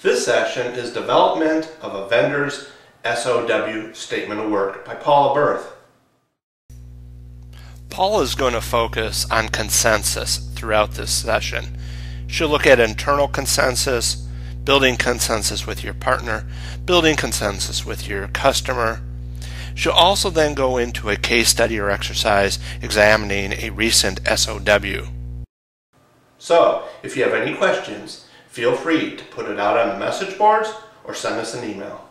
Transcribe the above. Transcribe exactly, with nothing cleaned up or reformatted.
This session is Development of a Vendor's S O W Statement of Work by Paula Berth. Paula is going to focus on consensus throughout this session. She'll look at internal consensus, building consensus with your partner, building consensus with your customer. She'll also then go into a case study or exercise examining a recent S O W. So, if you have any questions, feel free to put it out on the message boards or send us an email.